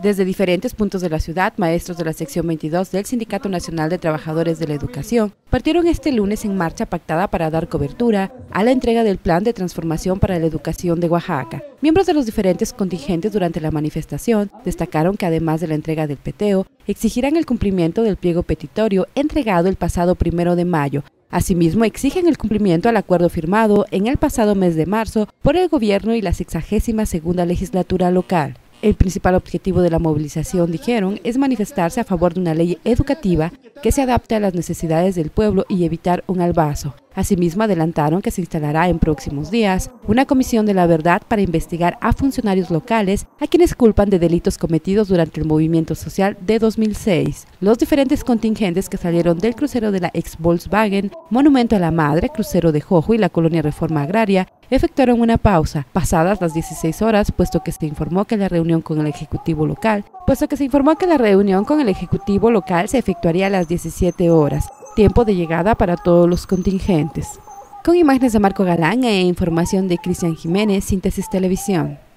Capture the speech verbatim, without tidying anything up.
Desde diferentes puntos de la ciudad, maestros de la sección veintidós del Sindicato Nacional de Trabajadores de la Educación partieron este lunes en marcha pactada para dar cobertura a la entrega del Plan de Transformación para la Educación de Oaxaca. Miembros de los diferentes contingentes durante la manifestación destacaron que además de la entrega del peteo, exigirán el cumplimiento del pliego petitorio entregado el pasado primero de mayo. Asimismo, exigen el cumplimiento al acuerdo firmado en el pasado mes de marzo por el gobierno y la sexagésima segunda legislatura local. El principal objetivo de la movilización, dijeron, es manifestarse a favor de una ley educativa que se adapte a las necesidades del pueblo y evitar un albazo. Asimismo, adelantaron que se instalará en próximos días una comisión de la verdad para investigar a funcionarios locales a quienes culpan de delitos cometidos durante el movimiento social de dos mil seis. Los diferentes contingentes que salieron del crucero de la ex Volkswagen, Monumento a la Madre, crucero de Jojo y la colonia Reforma Agraria, efectuaron una pausa, pasadas las dieciséis horas, puesto que se informó que la reunión con el Ejecutivo local, puesto que se informó que la reunión con el Ejecutivo local se efectuaría a las diecisiete horas. Tiempo de llegada para todos los contingentes. Con imágenes de Marco Galán e información de Cristian Jiménez, Síntesis Televisión.